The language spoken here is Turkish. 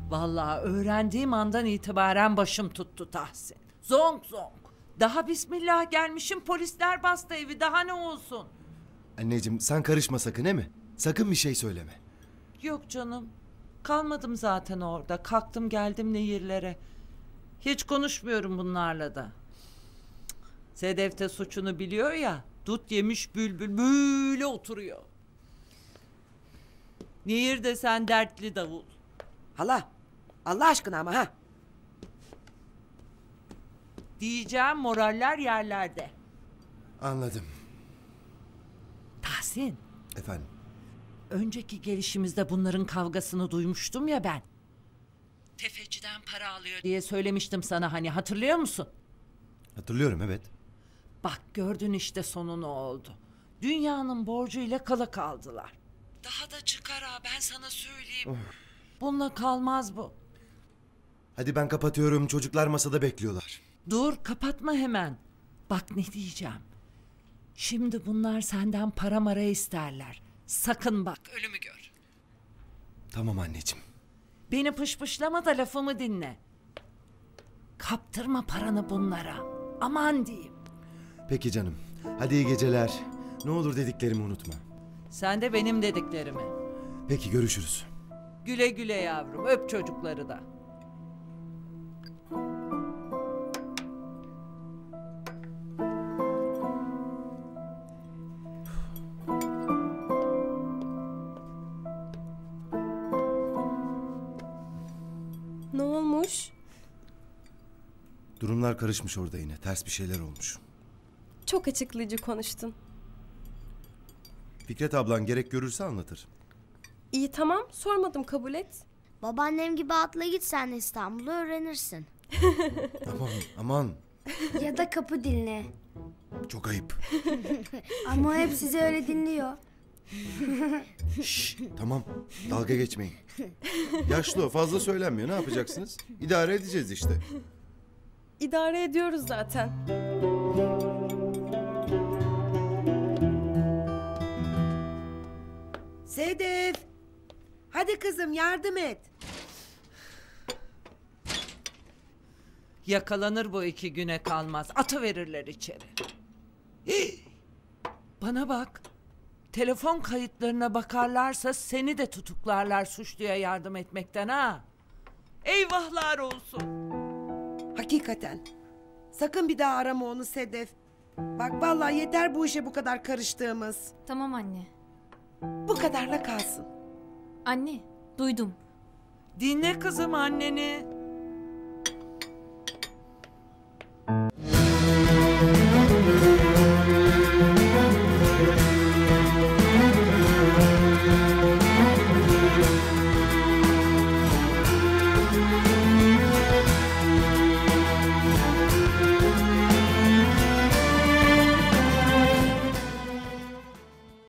Vallahi öğrendiğim andan itibaren başım tuttu Tahsin. Zonk zonk. Daha bismillah gelmişim, polisler bastı evi, daha ne olsun? Anneciğim sen karışma sakın, he mi? Sakın bir şey söyleme. Yok canım. Kalmadım zaten orada. Kalktım geldim nehirlere. Hiç konuşmuyorum bunlarla da. Sedef de suçunu biliyor ya. Dut yemiş bülbül böyle oturuyor. Nehir de sen dertli davul. Hala, Allah aşkına ama ha. Diyeceğim moraller yerlerde. Anladım. Tahsin, Efendim? önceki gelişimizde bunların kavgasını duymuştum ya ben. Tefeciden para alıyor diye söylemiştim sana, hani hatırlıyor musun? Hatırlıyorum, evet. Bak gördün işte sonu ne oldu. Dünyanın borcuyla kala kaldılar. Daha da çıkar ha, ben sana söyleyeyim. Bununla kalmaz bu. Hadi ben kapatıyorum, çocuklar masada bekliyorlar. Dur kapatma hemen. Bak ne diyeceğim. Şimdi bunlar senden para mara isterler. Sakın bak, ölümü gör. Tamam anneciğim. Beni pışpışlama da lafımı dinle. Kaptırma paranı bunlara. Aman diyeyim. Peki canım. Hadi iyi geceler. Ne olur dediklerimi unutma. Sen de benim dediklerimi. Peki görüşürüz. Güle güle yavrum, öp çocukları da. Ne olmuş? Durumlar karışmış orada yine. Ters bir şeyler olmuş. Çok açıklayıcı konuştun. Fikret ablan gerek görürse anlatır. İyi tamam, sormadım, kabul et. Babaannem gibi atla git sen de İstanbul'u öğrenirsin. Aman aman. Ya da kapı dinle. Çok ayıp. Ama hep sizi öyle dinliyor. Şşş, tamam. Dalga geçmeyin. Yaşlı o, fazla söylenmiyor. Ne yapacaksınız? İdare edeceğiz işte. İdare ediyoruz zaten. Sedef. Hadi kızım yardım et. Yakalanır bu 2 güne kalmaz. Atıverirler içeri. Hii! Bana bak. Telefon kayıtlarına bakarlarsa seni de tutuklarlar suçluya yardım etmekten ha. Eyvahlar olsun. Hakikaten. Sakın bir daha arama onu Sedef. Bak vallahi yeter bu işe bu kadar karıştığımız. Tamam anne. Bu kadarla kalsın. Anne, duydum. Dinle kızım anneni.